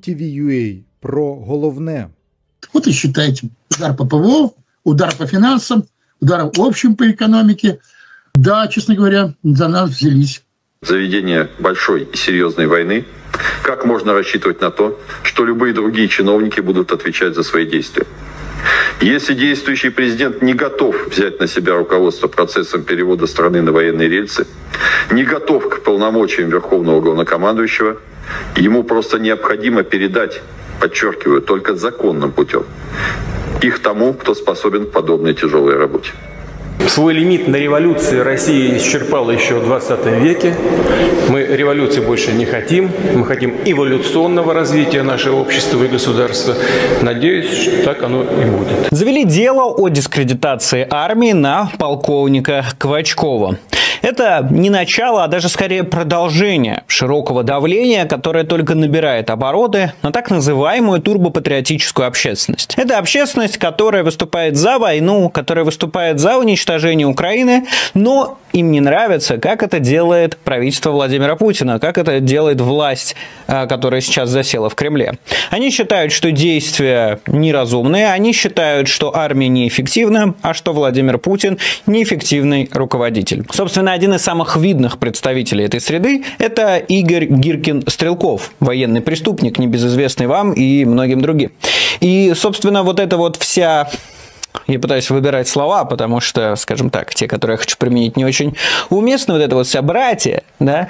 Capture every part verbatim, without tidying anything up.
ті ві ю ей про головне. Вот и считайте, удар по ПВО, удар по финансам, удар в общем по экономике. Да, честно говоря, за нас взялись. Заведение большой и серьезной войны. Как можно рассчитывать на то, что любые другие чиновники будут отвечать за свои действия? Если действующий президент не готов взять на себя руководство процессом перевода страны на военные рельсы, не готов к полномочиям Верховного Главнокомандующего, ему просто необходимо передать, подчеркиваю, только законным путем, их тому, кто способен к подобной тяжелой работе. Свой лимит на революции Россия исчерпала еще в двадцатом веке. Мы революции больше не хотим. Мы хотим эволюционного развития нашего общества и государства. Надеюсь, что так оно и будет. Завели дело о дискредитации армии на полковника Квачкова. Это не начало, а даже скорее продолжение широкого давления, которое только набирает обороты на так называемую турбопатриотическую общественность. Это общественность, которая выступает за войну, которая выступает за уничтожение Украины, но им не нравится, как это делает правительство Владимира Путина, как это делает власть, которая сейчас засела в Кремле. Они считают, что действия неразумные, они считают, что армия неэффективна, а что Владимир Путин неэффективный руководитель. Собственно, один из самых видных представителей этой среды – это Игорь Гиркин-Стрелков, военный преступник, небезызвестный вам и многим другим. И, собственно, вот эта вот вся... Я пытаюсь выбирать слова, потому что, скажем так, те, которые я хочу применить, не очень уместны. Вот это вот собратье, да,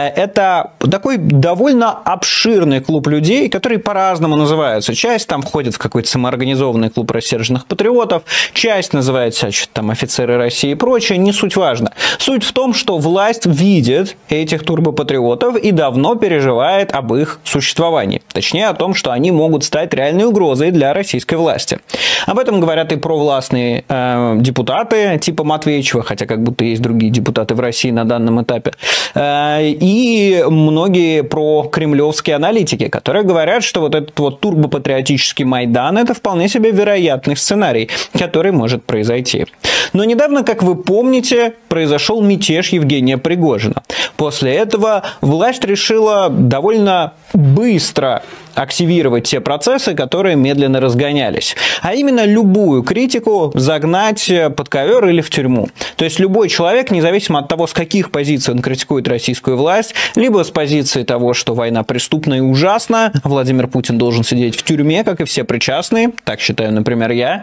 это такой довольно обширный клуб людей, которые по-разному называются. Часть там входит в какой-то самоорганизованный клуб рассерженных патриотов, часть называется там офицеры России и прочее, не суть важно. Суть в том, что власть видит этих турбопатриотов и давно переживает об их существовании. Точнее, о том, что они могут стать реальной угрозой для российской власти. Об этом говорят и провластные э, депутаты типа Матвеичева, хотя как будто есть другие депутаты в России на данном этапе, э, и многие прокремлевские аналитики, которые говорят, что вот этот вот турбопатриотический Майдан – это вполне себе вероятный сценарий, который может произойти. Но недавно, как вы помните, произошел мятеж Евгения Пригожина. После этого власть решила довольно быстро активировать те процессы, которые медленно разгонялись. А именно любую критику загнать под ковер или в тюрьму. То есть любой человек, независимо от того, с каких позиций он критикует российскую власть, либо с позиции того, что война преступна и ужасна, Владимир Путин должен сидеть в тюрьме, как и все причастные, так считаю, например, я,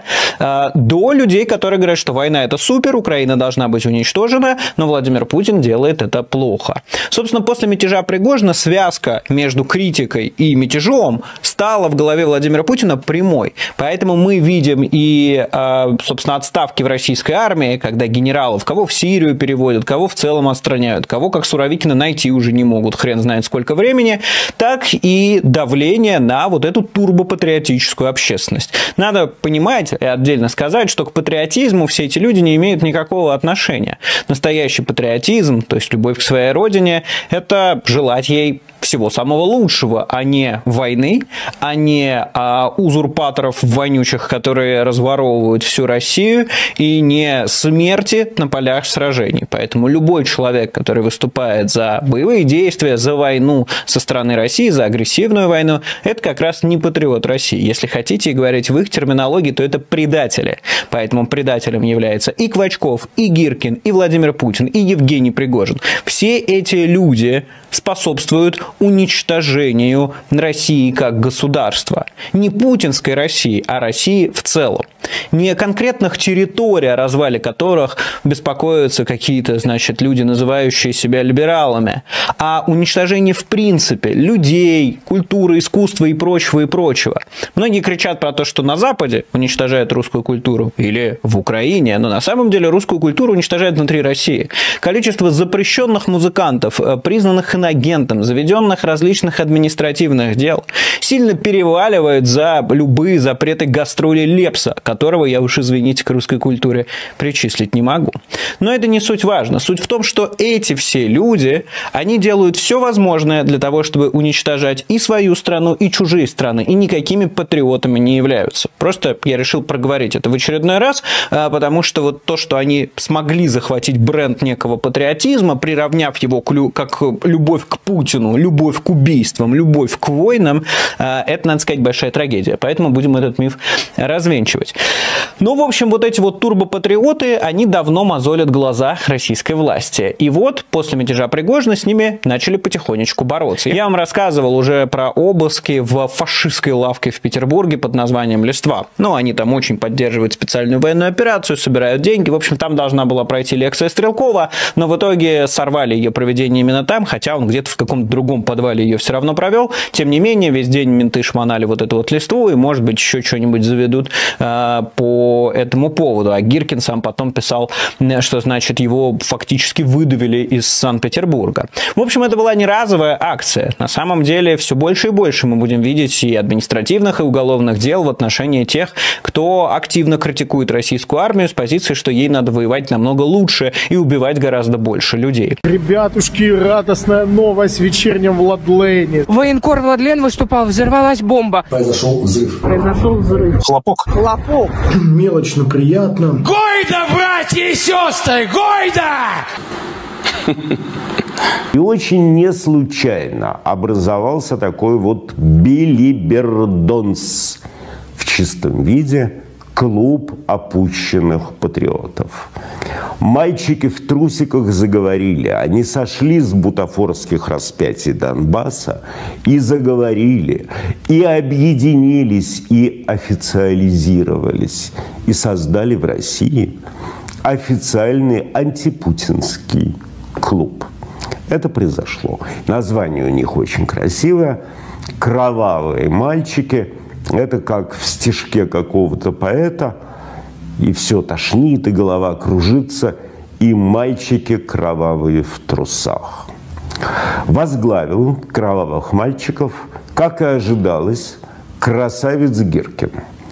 до людей, которые говорят, что война это супер, Украина должна быть уничтожена, но Владимир Путин делает это плохо. Собственно, после мятежа Пригожина связка между критикой и мятежом стала в голове Владимира Путина прямой. Поэтому мы видим и, собственно, отставки в российской армии, когда генералов кого в Сирию переводят, кого в целом отстраняют, кого, как Суровикина, найти уже не могут, хрен знает сколько времени, так и давление на вот эту турбопатриотическую общественность. Надо понимать и отдельно сказать, что к патриотизму все эти люди не имеют никакого отношения. Настоящий патриотизм, то есть любовь к своей родине, это желать ей всего самого лучшего, а не войны, а не а, узурпаторов вонючих, которые разворовывают всю Россию, и не смерти на полях сражений. Поэтому любой человек, который выступает за боевые действия, за войну со стороны России, за агрессивную войну, это как раз не патриот России. Если хотите говорить в их терминологии, то это предатели. Поэтому предателем является и Квачков, и Гиркин, и Владимир Путин, и Евгений Пригожин. Все эти люди способствуют уничтожению России как государства. Не путинской России, а России в целом. Не конкретных территорий, о развале которых беспокоятся какие-то, значит, люди, называющие себя либералами, а уничтожение в принципе людей, культуры, искусства и прочего, и прочего. Многие кричат про то, что на Западе уничтожают русскую культуру или в Украине, но на самом деле русскую культуру уничтожают внутри России. Количество запрещенных музыкантов, признанных инагентом, заведенных различных административных дел, сильно переваливает за любые запреты гастролей Лепса, которого я уж, извините, к русской культуре причислить не могу. Но это не суть важно. Суть в том, что эти все люди, они делают все возможное для того, чтобы уничтожать и свою страну, и чужие страны, и никакими патриотами не являются. Просто я решил проговорить это в очередной раз, потому что вот то, что они смогли захватить бренд некого патриотизма, приравняв его к, как любовь к Путину, любовь к убийствам, любовь к войнам, это, надо сказать, большая трагедия. Поэтому будем этот миф развенчивать. Ну, в общем, вот эти вот турбопатриоты, они давно мозолят глаза российской власти. И вот после мятежа Пригожина с ними начали потихонечку бороться. Я вам рассказывал уже про обыски в фашистской лавке в Петербурге под названием «Листва». Ну, они там очень поддерживают специальную военную операцию, собирают деньги. В общем, там должна была пройти лекция Стрелкова, но в итоге сорвали ее проведение именно там, хотя он где-то в каком-то другом подвале ее все равно провел. Тем не менее, весь день менты шмонали вот эту вот листву, и, может быть, еще что-нибудь заведут э, по этому поводу. А Гиркин сам потом писал, что, значит, его фактически выдавили из Санкт-Петербурга. В общем, это была не разовая акция. На самом деле, все больше и больше мы будем видеть и административных, и уголовных дел в отношении тех, кто активно критикует российскую армию с позиции, что ей надо воевать намного лучше и убивать гораздо больше людей. Ребятушки, радостная новость в вечернем Владлене. Военкор Владлен выступал, взорвалась бомба. Произошел взрыв. Произошел взрыв. Хлопок. Хлопок. Мелочно, приятно. Гойда, братья и сестры, гойда! И очень не случайно образовался такой вот билибердонс в чистом виде, клуб опущенных патриотов. Мальчики в трусиках заговорили. Они сошли с бутафорских распятий Донбасса и заговорили, и объединились, и официализировались, и создали в России официальный антипутинский клуб. Это произошло. Название у них очень красивое. «Кровавые мальчики». Это как в стишке какого-то поэта. И все тошнит, и голова кружится, и мальчики кровавые в трусах. Возглавил кровавых мальчиков, как и ожидалось, красавец Гиркин,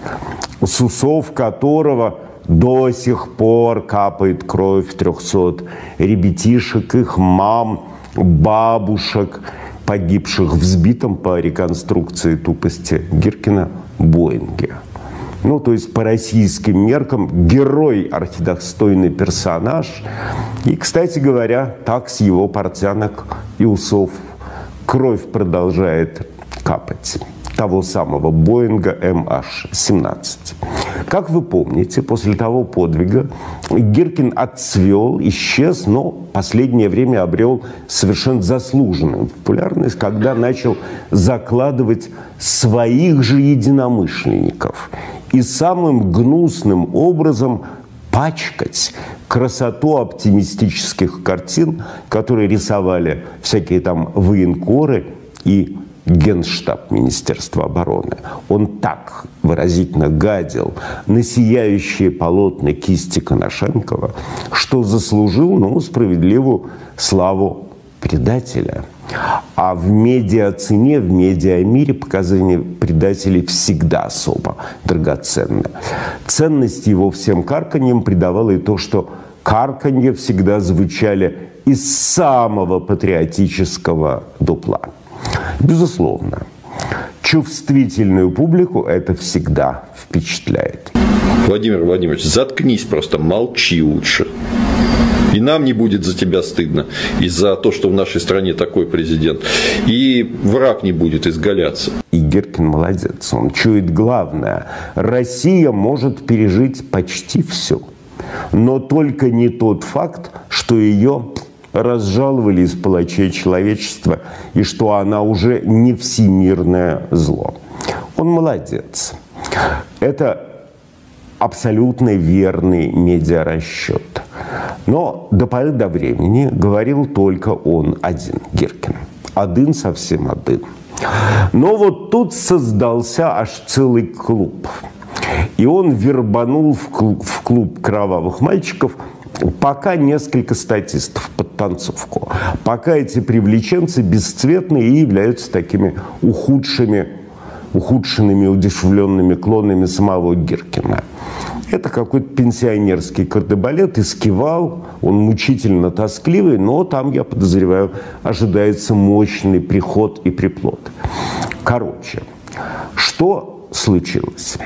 с усов которого до сих пор капает кровь трехсот ребятишек, их мам, бабушек, погибших в сбитом по реконструкции тупости Гиркина Боинге. Ну, то есть по российским меркам герой, архидостойный персонаж. И, кстати говоря, так с его портянок и усов кровь продолжает капать. Того самого Боинга эм аш семнадцать. Как вы помните, после того подвига Гиркин отцвел, исчез, но в последнее время обрел совершенно заслуженную популярность, когда начал закладывать своих же единомышленников и самым гнусным образом пачкать красоту оптимистических картин, которые рисовали всякие там военкоры и Генштаб Министерства обороны. Он так выразительно гадил на сияющие полотна кисти Коношенкова, что заслужил, ну, справедливую славу предателя. А в медиацене, в медиамире показания предателей всегда особо драгоценны. Ценность его всем карканьям придавало и то, что карканья всегда звучали из самого патриотического дупла. Безусловно, чувствительную публику это всегда впечатляет. Владимир Владимирович, заткнись просто, молчи лучше. И нам не будет за тебя стыдно, и за то, что в нашей стране такой президент. И враг не будет изгаляться. И Гиркин молодец, он чует главное. Россия может пережить почти все. Но только не тот факт, что ее разжаловали из палачей человечества, и что она уже не всемирное зло. Он молодец. Это абсолютно верный медиарасчет. Но до поры до времени говорил только он один, Гиркин. Один совсем один. Но вот тут создался аж целый клуб. И он вербанул в клуб, в клуб кровавых мальчиков пока несколько статистов под танцовку. Пока эти привлеченцы бесцветные и являются такими ухудшими ухудшенными, удешевленными клонами самого Гиркина. Это какой-то пенсионерский кардебалет, эскивал, он мучительно тоскливый, но там, я подозреваю, ожидается мощный приход и приплод. Короче, что случилось?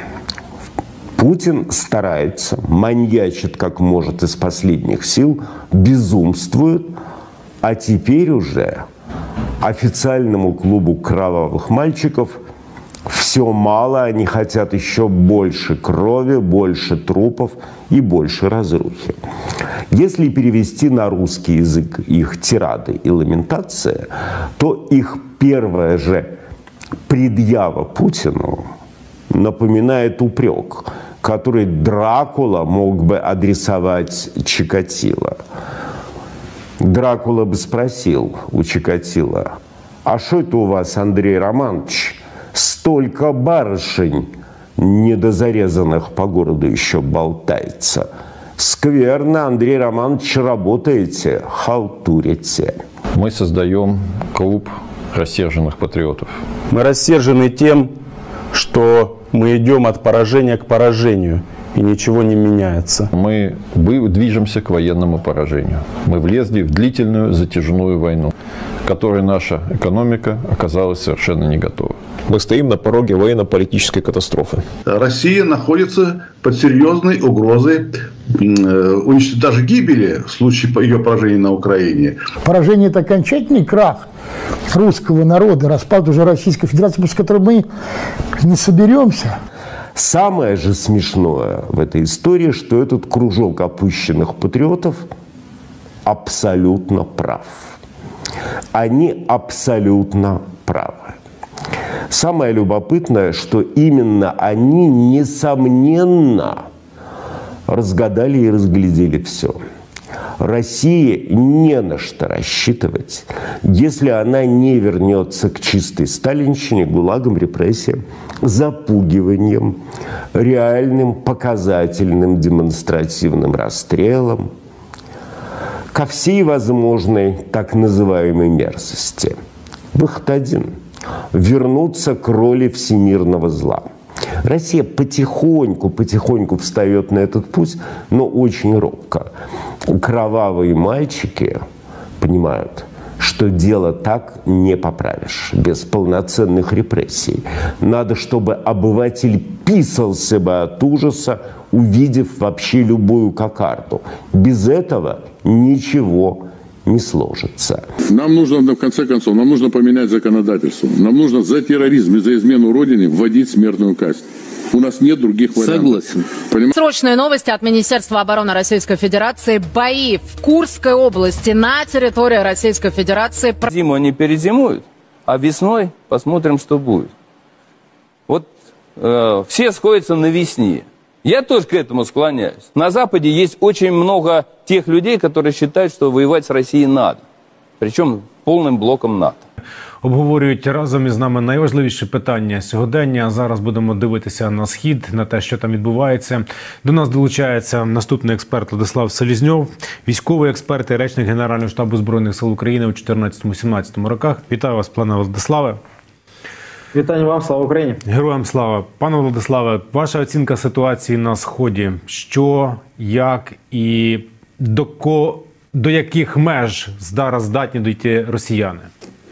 Путин старается, маньячит как может из последних сил, безумствует, а теперь уже официальному клубу кровавых мальчиков все мало, они хотят еще больше крови, больше трупов и больше разрухи. Если перевести на русский язык их тирады и ламентация, то их первая же предъява Путину напоминает упрек, который Дракула мог бы адресовать Чикатило. Дракула бы спросил у Чикатило: а что это у вас, Андрей Романович, столько барышень недозарезанных по городу еще болтается? Скверно, Андрей Романович, работаете, халтурите. Мы создаем клуб рассерженных патриотов. Мы рассержены тем, что мы идем от поражения к поражению, и ничего не меняется. Мы движемся к военному поражению. Мы влезли в длительную затяжную войну, к которой наша экономика оказалась совершенно не готова. Мы стоим на пороге военно-политической катастрофы. Россия находится под серьезной угрозой даже гибели в случае ее поражения на Украине. Поражение – это окончательный крах русского народа, распад уже Российской Федерации, после которой мы не соберемся. Самое же смешное в этой истории, что этот кружок опущенных патриотов абсолютно прав. Они абсолютно правы. Самое любопытное, что именно они, несомненно, разгадали и разглядели все. России не на что рассчитывать, если она не вернется к чистой сталинщине, гулагам, репрессиям, запугиванием, реальным показательным демонстративным расстрелам, ко всей возможной так называемой мерзости. Выход один – вернуться к роли всемирного зла. Россия потихоньку, потихоньку встает на этот путь, но очень робко. Кровавые мальчики понимают, что дело так не поправишь, без полноценных репрессий. Надо, чтобы обыватель писался бы от ужаса, увидев вообще любую кокарду. Без этого ничего не сложится. Нам нужно, в конце концов, нам нужно поменять законодательство. Нам нужно за терроризм и за измену Родине вводить смертную казнь. У нас нет других вариантов. Согласен. Поним... Срочные новости от Министерства обороны Российской Федерации. Бои в Курской области на территории Российской Федерации. Зиму они перезимуют, а весной посмотрим, что будет. Вот э, все сходятся на весне. Я тоже к этому склоняюсь. На Западе есть очень много тех людей, которые считают, что воевать с Россией надо. Причем полным блоком НАТО. Обговорюють разом із нами найважливіші питання сьогодення. Зараз будемо дивитися на схід, на те, що там відбувається. До нас долучається наступний експерт Владислав Селезньов, військовий експерт і речник Генерального штабу Збройних сил України у чотирнадцятому-сімнадцятому роках. Вітаю вас, пане Владиславе. Вітання вам, слава Україні. Героям слава. Пане Владиславе, ваша оцінка ситуації на Сході. Що, як і до, ко, до яких меж зараз здатні дійти росіяни?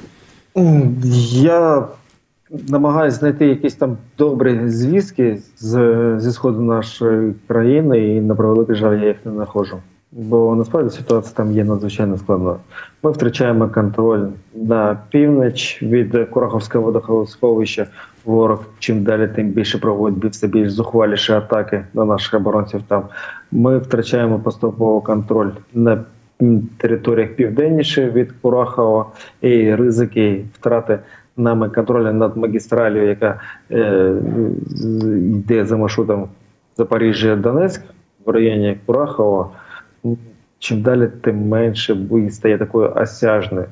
Я намагаюся знайти якісь там добрі звістки з, зі сходу нашої країни, і на превеликий жаль я їх не знаходжу. Бо насправді ситуація там є надзвичайно складною. Ми втрачаємо контроль на північ від Кураховського водосховища. Ворог чим далі, тим більше проводить все більш зухваліші атаки на наших оборонців там. Ми втрачаємо поступово контроль на територіях південніше від Курахова, і ризики втрати нами контролю над магістралью, яка е, йде за маршрутом Запоріжжя-Донецьк в районі Курахова. Чим далі, тим менше бій стає такою осяжною.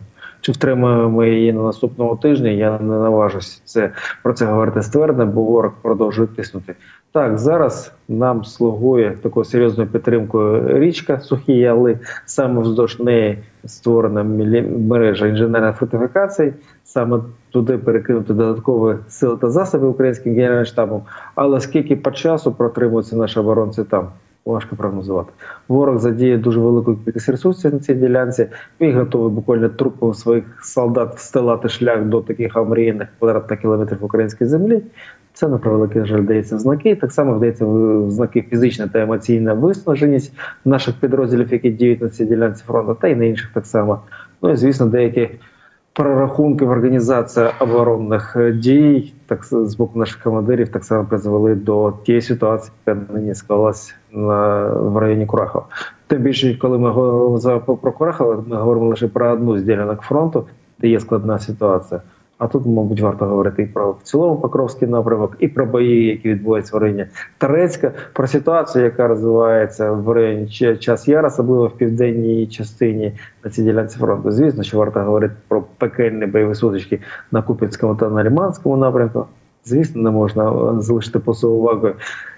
Чи втримаємо ми її на наступному тижні, я не наважусь це, про це говорити ствердно, бо ворог продовжує тиснути. Так, зараз нам слугує такою серйозною підтримкою річка Сухі Яли, саме вздовж неї створена мережа інженерних фортифікацій, саме туди перекинути додаткові сили та засоби українським генеральним штабом, але скільки по часу протримуються наші оборонці там, важко прогнозувати. Ворог задіє дуже велику кількість ресурсів на цій ділянці, і готовий буквально трупом своїх солдат встилати шлях до таких омріяних квадратних кілометрів української землі. Це, на превеликий жаль, вдається в знаки. Так само вдається в знаки фізична та емоційна виснаженість наших підрозділів, які діють на цій ділянці фронту, та й на інших так само. Ну і, звісно, деякі прорахунки в організації оборонних дій так, з боку наших командирів так само призвели до тієї ситуації, яка нині склалась на, в районі Курахова. Тим більше, коли ми говоримо про Курахова, ми говоримо лише про одну з ділянок фронту, де є складна ситуація. А тут, мабуть, варто говорити і про в цілому Покровський напрямок, і про бої, які відбуваються в районі Торецька, про ситуацію, яка розвивається в районі Час Яр, особливо в південній частині на цій ділянці фронту. Звісно, що варто говорити про пекельні бойові сутички на Куп'янському та на Лиманському напрямку. Звісно, не можна залишити поза увагою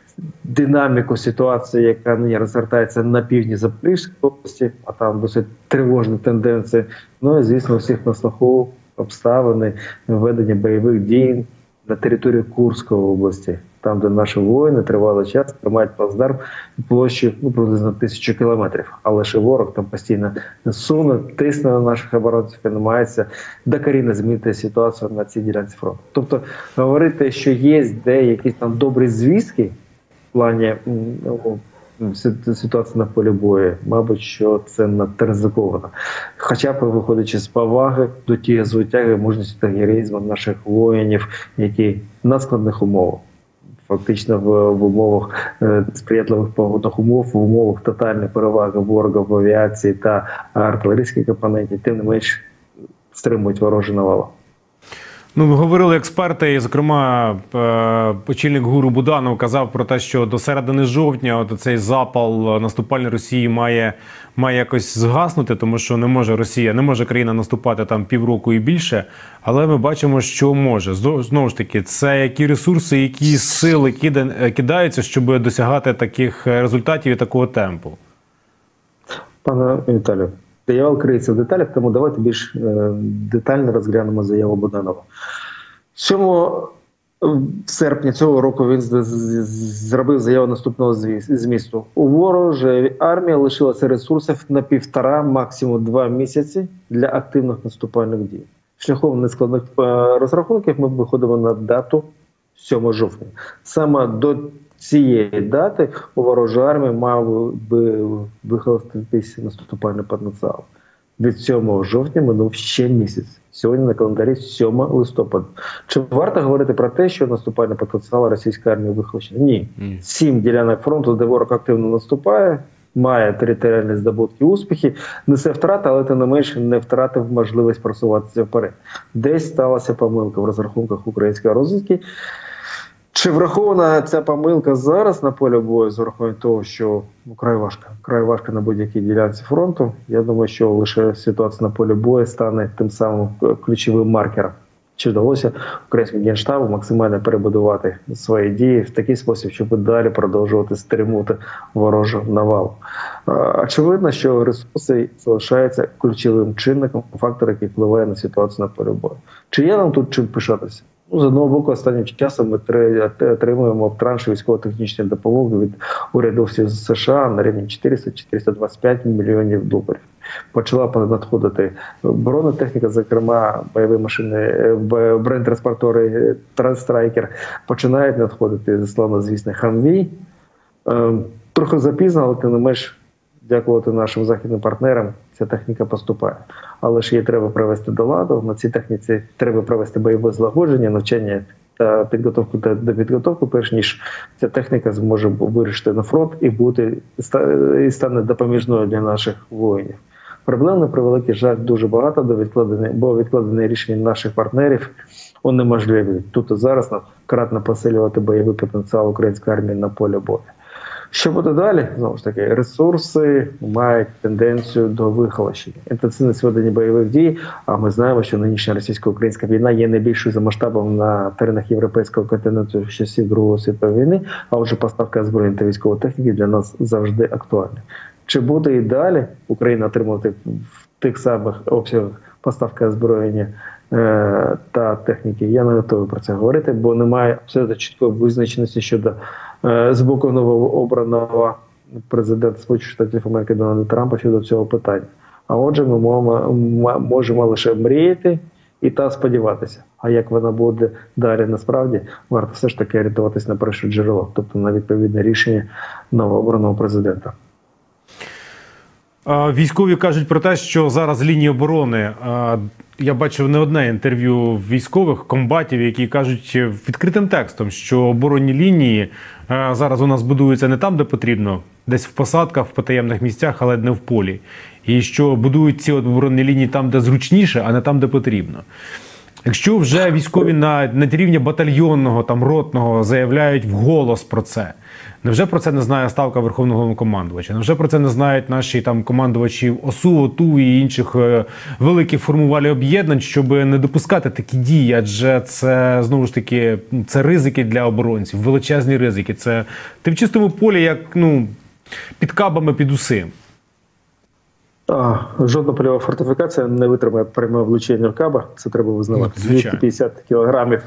динаміку ситуації, яка нині розгортається на півдні Запорізької області, а там досить тривожні тенденції. Ну і, звісно, у всіх на слуху обставини ведення бойових дій на території Курської області, там, де наші воїни тривалий час тримають плацдарм площею ну, приблизно тисячу кілометрів. Але ще ворог там постійно суне, тисне на наших оборонців і намагається докорінно змінити ситуацію на цій ділянці фронту. Тобто говорити, що є деякі там добрі звістки в плані ну, ситуації на полі бою, мабуть, що це надто ризиковано. Хоча б виходячи з поваги до тієї звитяги, мужності та героїзму наших воїнів, які на складних умовах, фактично в, в умовах е, сприятливих погодних умов, в умовах тотальної переваги ворога в авіації та артилерійській компоненті, тим не менш стримують ворожі навали. Ну, говорили експерти, і, зокрема, очільник ГУРу Буданов казав про те, що до середини жовтня от цей запал наступальної Росії має, має якось згаснути, тому що не може Росія, не може країна наступати там півроку і більше, але ми бачимо, що може. Знову ж таки, це які ресурси, які сили кидаються, щоб досягати таких результатів і такого темпу? Пане Віталію, заява криється в деталях, тому давайте більш е, детально розглянемо заяву Буданова. сьомого серпня цього року він зробив заяву наступного змісту. У ворожої армії лишилося ресурсів на півтора, максимум два місяці для активних наступальних дій. Шляхом нескладних розрахунків ми виходимо на дату сьомого жовтня. Саме до цієї дати у ворожої армії мав би вихолоститися наступальний потенціал. Від сьомого жовтня минув ще місяць. Сьогодні на календарі сьомого листопада. Чи варто говорити про те, що наступальний потенціал російської армії вихолощений? Ні. Mm. Сім ділянок фронту, де ворог активно наступає, має територіальні здобутки, успіхи, несе втрати, але тим не менше не втратив можливість просуватися вперед. Десь сталася помилка в розрахунках української розвідки. Чи врахована ця помилка зараз на полі бою з урахуванням того, що ну, край важко, край важко на будь-якій ділянці фронту? Я думаю, що лише ситуація на полі бою стане тим самим ключовим маркером. Чи вдалося українському генштабу максимально перебудувати свої дії в такий спосіб, щоб далі продовжувати стримувати ворожу навалу? Очевидно, що ресурси залишаються ключовим чинником, фактор, який впливає на ситуацію на полі бою. Чи є нам тут чим пишатися? Ну, з одного боку, останнім часом ми отримуємо в транші військово-технічної допомоги від урядовців США на рівні чотириста - чотириста двадцять п'ять мільйонів доларів. Почала надходити бронетехніка, зокрема бойові машини, бронетранспортери «Страйкер», починають надходити, славно звісно, «Хамвій». Трохи запізно, але тим не менш, дякувати нашим західним партнерам, ця техніка поступає. Але ж її треба привести до ладу, на цій техніці треба провести бойове злагодження, навчання та підготовку до підготовки, перш ніж ця техніка зможе вирішити на фронт і бути і стане допоміжною для наших воїнів. Проблем, на превеликий жаль, дуже багато, до відкладення, бо відкладені рішення наших партнерів унеможливі. Тут і зараз нам кратно посилювати бойовий потенціал української армії на полі бою. Що буде далі? Знову ж таки, ресурси мають тенденцію до вихолощення. Інтенсивність ведення бойових дій, а ми знаємо, що нинішня російсько-українська війна є найбільшою за масштабом на теренах європейського континенту з часів Другої світової війни, а отже поставка озброєнь та військової техніки для нас завжди актуальна. Чи буде і далі Україна отримувати в тих самих обсягах поставки озброєння е- та техніки? Я не готовий про це говорити, бо немає абсолютно чіткої визначеності щодо е- з боку новообраного президента Сполучених Штатів Америки Дональда Трампа щодо цього питання. А отже, ми можемо, можемо лише мріяти і та сподіватися. А як вона буде далі насправді, варто все ж таки орієнтуватись на перше джерело, тобто на відповідне рішення новообраного президента. Військові кажуть про те, що зараз лінії оборони, я бачив не одне інтерв'ю військових комбатів, які кажуть відкритим текстом, що оборонні лінії зараз у нас будуються не там, де потрібно, десь в посадках, в потаємних місцях, але не в полі. І що будують ці оборонні лінії там, де зручніше, а не там, де потрібно. Якщо вже військові на, на рівні батальйонного, там, ротного заявляють вголос про це, невже про це не знає Ставка Верховного Головнокомандувача? Невже про це не знають наші там командувачі ОСУ, ОТУ і інших е, великих формувалів об'єднань, щоб не допускати такі дії? Адже це, знову ж таки, це ризики для оборонців, величезні ризики. Це ти в чистому полі, як, ну, під кабами, під усім. А, жодна польова фортифікація не витримає пряме влучення в каба, це треба визнавати. двісті п'ятдесят кілограмів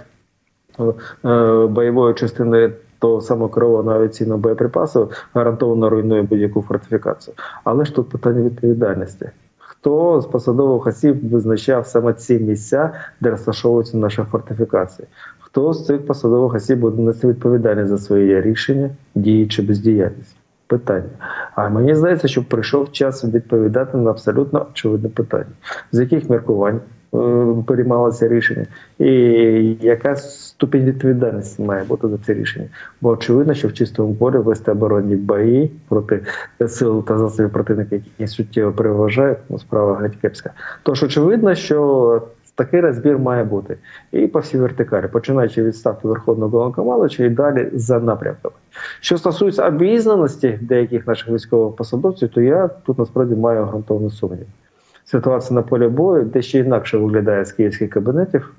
е, бойової частини того самого керованого авіаційного боєприпасу гарантовано руйнує будь-яку фортифікацію. Але ж тут питання відповідальності. Хто з посадових осіб визначав саме ці місця, де розташовуються наші фортифікації? Хто з цих посадових осіб буде нести відповідальність за свої рішення, дії чи бездіяльність? Питання. А мені здається, що прийшов час відповідати на абсолютно очевидне питання. З яких міркувань е, приймалося рішення і яка ступінь відповідальності має бути за це рішення? Бо очевидно, що в чистому полі вести оборонні бої проти сил та засобів противника, які суттєво переважають, ну, справа геть кепська. Тож очевидно, що такий розбір має бути. І по всій вертикалі, починаючи від Ставки Верховного Головнокомандувача і далі за напрямками. Що стосується обізнаності деяких наших військових посадовців, то я тут насправді маю ґрунтовний сумнів. Ситуація на полі бою дещо інакше виглядає з київських кабінетів,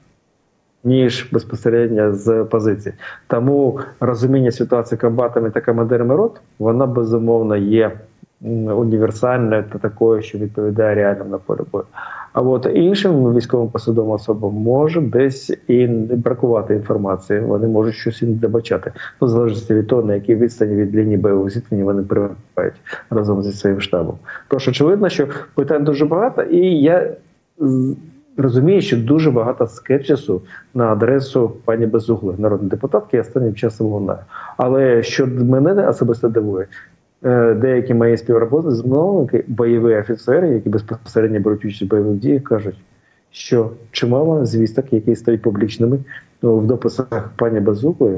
ніж безпосередньо з позицій. Тому розуміння ситуації комбатами та командирами рот, вона безумовно є універсальною та такою, що відповідає реальному на полі бою. А от іншим військовим посадовим особам може десь і не бракувати інформації, вони можуть щось і не добачати. Ну, в залежності від того, на якій відстані від лінії бойового зіткнення вони перебувають разом зі своїм штабом. Тож, очевидно, що питань дуже багато, і я розумію, що дуже багато скепсису на адресу пані Безуглої, народної депутатки, я останнім часом лунаю. Але що мене особисто дивує, деякі мої співробітники, змовники, бойові офіцери, які безпосередньо беруть участь в бойових діях, кажуть, що чимало звісток, які стають публічними в дописах пані Безуглої,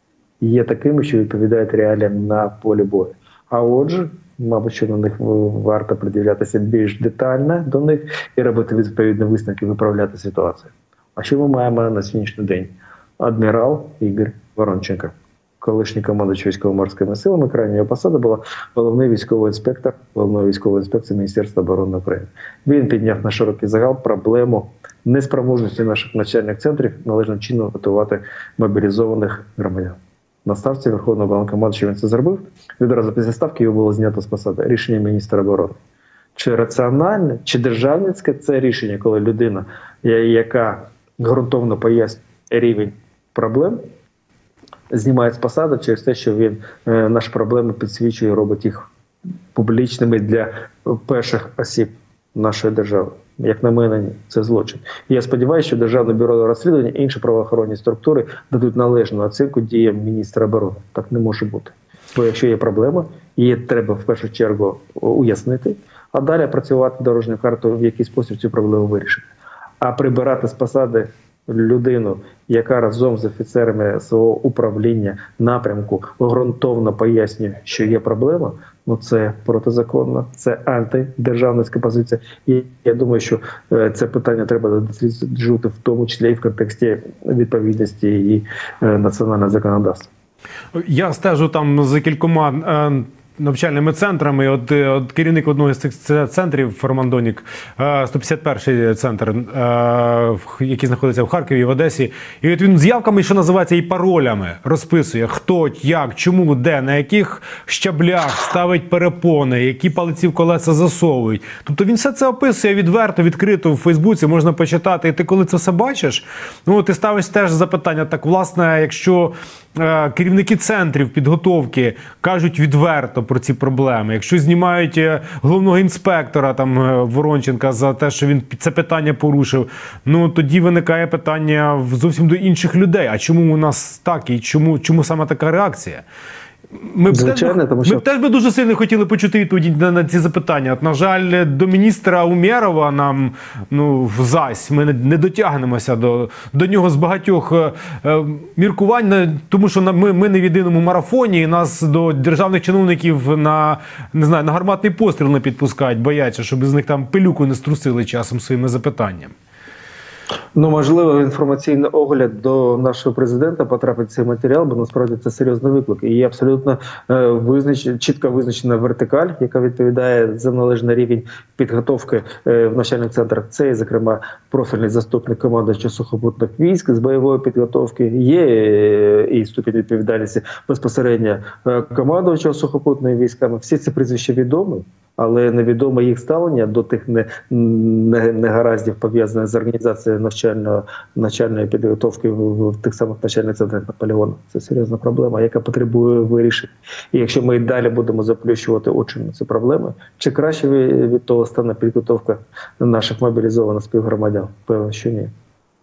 є такими, що відповідають реаліям на полі бою. А отже, мабуть, що на них варто приділятися більш детально до них і робити відповідні висновки, виправляти ситуацію. А що ми маємо на сьогоднішній день? Адмірал Ігор Воронченко, колишній командуючий військово-морськими силами, крайня його посада була головний військовий інспектор головної військової інспекції Міністерства оборони України. Він підняв на широкий загал проблему неспроможності наших навчальних центрів належним чином готувати мобілізованих громадян. На ставці Верховного Головнокомандувача він це зробив. Відразу після ставки його було знято з посади. Рішення міністра оборони. Чи раціональне, чи державницьке це рішення, коли людина, яка ґрунтовно пояснює рівень проблем, знімає з посади через те, що він е, наші проблеми підсвічує і робить їх публічними для перших осіб нашої держави. Як на мене, ні. Це злочин. І я сподіваюся, що Державне бюро розслідування і інші правоохоронні структури дадуть належну оцінку діям міністра оборони. Так не може бути. Бо якщо є проблема, її треба в першу чергу уяснити, а далі працювати дорожню карту, в який спосіб цю проблему вирішити. А прибирати з посади людину, яка разом з офіцерами свого управління напрямку ґрунтовно пояснює, що є проблема, ну це протизаконно, це антидержавницька позиція. І я думаю, що це питання треба досліджувати в тому числі і в контексті відповідності і національного законодавства. Я стежу там за кількома е, навчальними центрами. От, от керівник одного з цих центрів, Формандонік, е, сто п'ятдесят перший центр, е, який знаходиться в Харкові, в Одесі. І от він з явками, що називається, і паролями розписує, хто, як, чому, де, на яких щаблях ставить перепони, які палиці в колеса засовують. Тобто він все це описує відверто, відкрито в Фейсбуці, можна почитати. І ти коли це все бачиш, ну, ти ставиш теж запитання, так, власне, якщо е, керівники центрів підготовки кажуть відверто про ці проблеми, якщо знімають головного інспектора там Воронченка за те, що він це питання порушив, ну тоді виникає питання зовсім до інших людей. А чому у нас так і чому, чому саме така реакція? Ми б, Звичайно, теж, тому що... ми б теж би дуже сильно хотіли почути відповіді на, на ці запитання. От, на жаль, до міністра Умєрова нам, ну, зась, ми не, не дотягнемося до, до нього з багатьох е, е, міркувань, тому що на, ми, ми не в єдиному марафоні, і нас до державних чиновників на, не знаю, на гарматний постріл не підпускають, бояться, щоб з них там пилюку не струсили часом своїми запитаннями. Ну, можливо, інформаційний огляд до нашого президента потрапить цей матеріал, бо насправді це серйозний виклик. І є абсолютно е, визнач... чітко визначена вертикаль, яка відповідає за належний рівень підготовки е, в навчальних центрах. Це, зокрема, профільний заступник командуючого сухопутних військ з бойової підготовки. Є е, і ступінь відповідальності безпосередньо е, командуючого сухопутними військами. Всі ці прізвища відомі. Але невідомо їх ставлення до тих негараздів, пов'язаних з організацією навчальної, навчальної підготовки в, в тих самих навчальних центрах Наполеона. Це серйозна проблема, яка потребує вирішення. І якщо ми і далі будемо заплющувати очі на ці проблеми, чи краще від того стане підготовка наших мобілізованих співгромадян? Певно, що ні.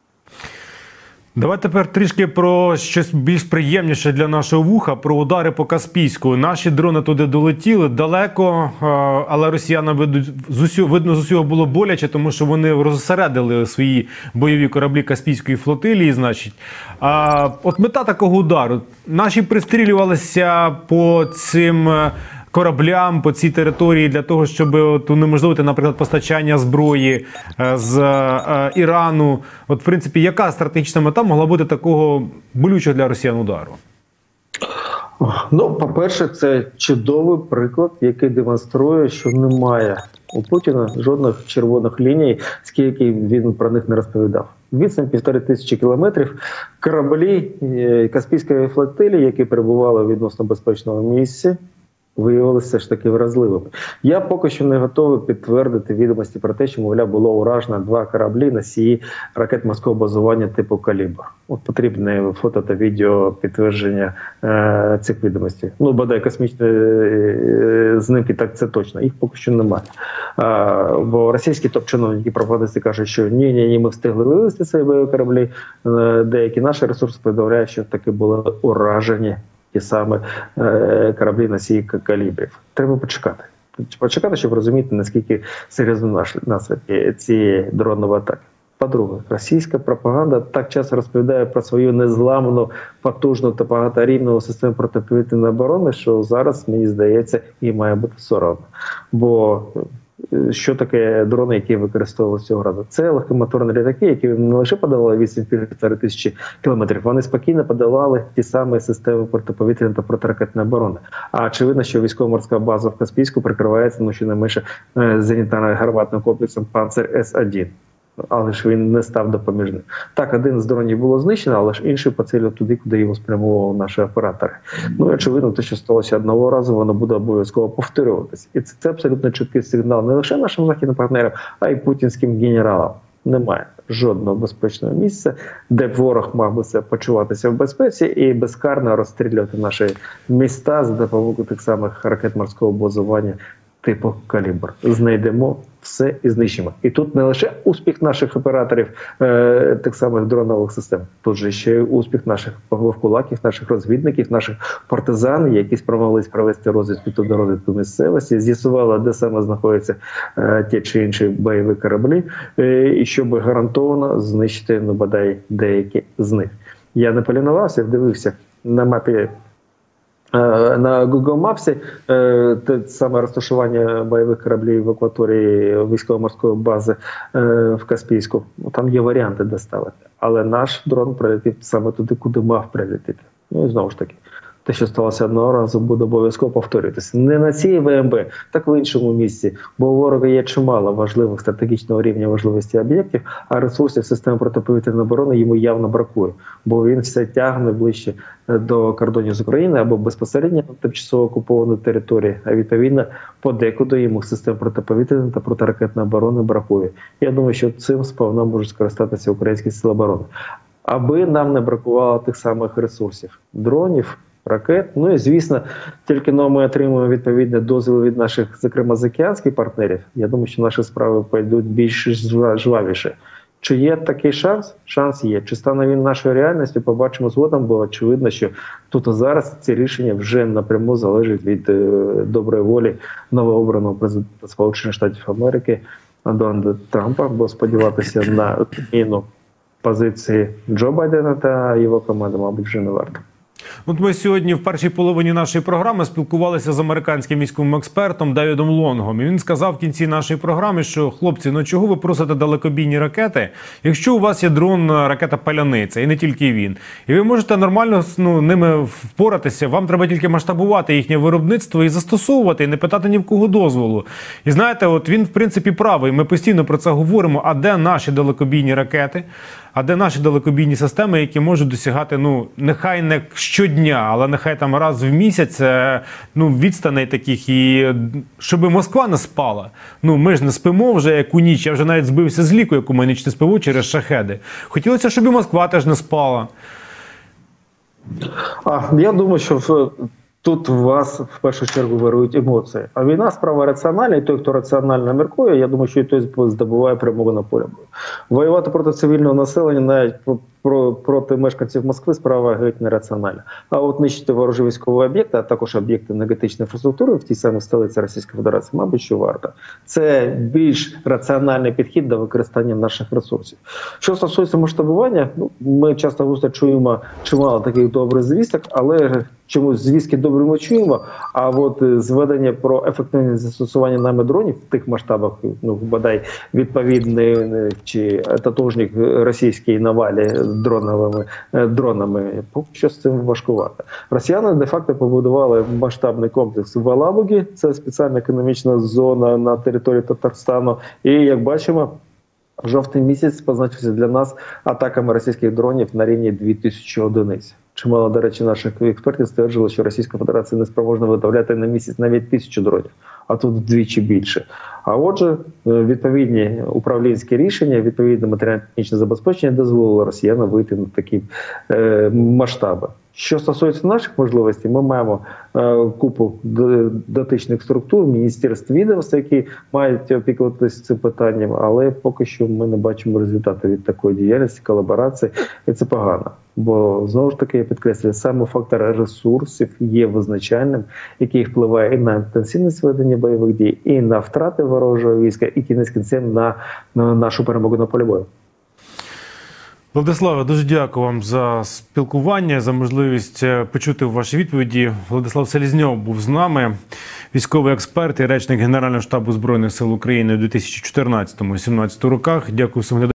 Давай тепер трішки про щось більш приємніше для нашого вуха, про удари по Каспійську. Наші дрони туди долетіли далеко, але росіянам видно з усього було боляче, тому що вони розсередили свої бойові кораблі Каспійської флотилії, значить. А от мета такого удару. Наші пристрілювалися по цим кораблям, по цій території для того, щоб от унеможливити, наприклад, постачання зброї з е, Ірану. От, в принципі, яка стратегічна мета могла бути такого болючого для росіян удару? Ну, по-перше, це чудовий приклад, який демонструє, що немає у Путіна жодних червоних ліній, скільки він про них не розповідав. Відстань півтори тисячі кілометрів, кораблі Каспійської флотилії, які перебували в відносно безпечному місці, виявилися все ж таки вразливими. Я поки що не готовий підтвердити відомості про те, що, мовляв, було уражено два кораблі носії ракет морського базування типу «Калібр». От потрібне фото та відео підтвердження е, цих відомостей. Ну, бодай космічні е, знімки, так це точно. Їх поки що немає. Е, бо російські топ-чиновники, пропагандисти кажуть, що ні-ні-ні, ми встигли вивезти свої бойові кораблі. Е, деякі наші ресурси повідомляють, що таки були уражені ті саме е, кораблі носії калібрів. Треба почекати. Почекати, щоб розуміти, наскільки серйозно наслідки цієї дронової атаки. По-друге, російська пропаганда так часто розповідає про свою незламну, потужну та багаторівну систему протиповітряної оборони, що зараз, мені здається, їй має бути соромно. Бо що таке дрони, які використовували цього разу? Це легкомоторні літаки, які не лише подавали відстань півтори тисячі кілометрів, вони спокійно подавали ті самі системи протиповітряної та протиракетної оборони. А очевидно, що військово-морська база в Каспійську прикривається, ну, щонайменше зенітно-гарматним комплексом «Панцир С один». Але ж він не став допоміжним. Так, один з дронів було знищено, але ж інший поцілив туди, куди його спрямовували наші оператори. Ну, і очевидно, те, що сталося одного разу, воно буде обов'язково повторюватися. І це, це абсолютно чіткий сигнал не лише нашим західним партнерам, а й путінським генералам. Немає жодного безпечного місця, де б ворог мав би себе почуватися в безпеці і безкарно розстрілювати наші міста за допомогою тих самих ракет морського базування типу «Калібр». Знайдемо все і знищимо. І тут не лише успіх наших операторів е, тих самих дронових систем, тут же ще й успіх наших павловкулаків, наших розвідників, наших партизан, які спромоглись провести розвідку та до розвідку місцевості, з'ясували, де саме знаходяться е, ті чи інші бойові кораблі, е, і щоб гарантовано знищити, ну, бодай, деякі з них. Я не полінувався, дивився на мапі. На Google Maps те саме розташування бойових кораблів в акваторії військово-морської бази в Каспійську. Там є варіанти доставити. Але наш дрон прилетів саме туди, куди мав прилетіти. Ну і знову ж таки, те, що сталося одного разу, буде обов'язково повторюватися. Не на цій ВМБ, так в іншому місці. Бо у ворога є чимало важливих стратегічного рівня важливості об'єктів, а ресурсів системи протиповітряної оборони йому явно бракує. Бо він все тягне ближче до кордонів з України або безпосередньо на тимчасово окупованій території, а відповідно подекуди йому систем протиповітряної та протиракетної оборони бракує. Я думаю, що цим сповна можуть скористатися українські сили оборони. Аби нам не бракувало тих самих ресурсів – дронів, ракет. Ну і, звісно, тільки но ми отримуємо відповідні дозвіл від наших, зокрема, заокеанських партнерів, я думаю, що наші справи пойдуть більш жвавіше. Чи є такий шанс? Шанс є. Чи стане він нашою реальністю? Побачимо згодом, бо очевидно, що тут і зараз ці рішення вже напряму залежать від е, доброї волі новообраного президента Сполучених Штатів Америки Дональда Трампа, бо сподіватися на зміну позиції Джо Байдена та його команди, мабуть, вже не варто. От ми сьогодні в першій половині нашої програми спілкувалися з американським військовим експертом Девідом Лонгом. І він сказав в кінці нашої програми, що, хлопці, ну чого ви просите далекобійні ракети, якщо у вас є дрон, ракета «Паляниця», і не тільки він. І ви можете нормально ну, ними впоратися, вам треба тільки масштабувати їхнє виробництво і застосовувати, і не питати ні в кого дозволу. І знаєте, от він в принципі правий, ми постійно про це говоримо, а де наші далекобійні ракети? А де наші далекобійні системи, які можуть досягати, ну, нехай не щодня, але нехай там раз в місяць, ну, відстаней таких, і щоб Москва не спала. Ну, ми ж не спимо вже як у ніч, я вже навіть збився з ліку, яку ми ніч не спимо через шахеди. Хотілося, щоб і Москва теж не спала. А, я думаю, що в... Тут у вас в першу чергу вирують емоції. А війна справа раціональна, і той, хто раціонально міркує, я думаю, що і той здобуває перемогу на полі бою. Воювати проти цивільного населення, навіть про, проти мешканців Москви, справа геть нераціональна. А от нищити ворожі військові об'єкти, а також об'єкти енергетичної інфраструктури в тій самій столиці Російської Федерації, мабуть, що варто. Це більш раціональний підхід до використання наших ресурсів. Що стосується масштабування, ну, ми часто густо чуємо чимало таких добрих звісток, але чомусь звістки добре ми чуємо, а от зведення про ефективне застосування нами дронів в тих масштабах, ну, бодай відповідний чи татужник російській навалі дроновими дронами, поки що з цим важкувато. Росіяни де-факто побудували масштабний комплекс в Алабугі, це спеціальна економічна зона на території Татарстану, і, як бачимо, жовтий місяць позначився для нас атаками російських дронів на рівні дві тисячі одиниць. Чимало, до речі, наших експертів стверджували, що Російська Федерація не спроможна виготовляти на місяць навіть тисячу дронів, а тут вдвічі більше. А отже, відповідні управлінські рішення, відповідне матеріально-технічне забезпечення дозволило росіянам вийти на такі е, масштаби. Що стосується наших можливостей, ми маємо е, купу дотичних структур, міністерств, відомств, які мають опікуватися цим питанням, але поки що ми не бачимо результату від такої діяльності, колаборації, і це погано. Бо, знову ж таки, я підкреслюю, саме фактор ресурсів є визначальним, який впливає і на інтенсивність ведення бойових дій, і на втрати ворожого війська, і кінець кінцем на, на нашу перемогу на полі бою. Владиславе, дуже дякую вам за спілкування, за можливість почути ваші відповіді. Владислав Селезньов був з нами, військовий експерт і речник Генерального штабу Збройних сил України у дві тисячі чотирнадцятому - дві тисячі сімнадцятому роках. Дякую всім глядачам.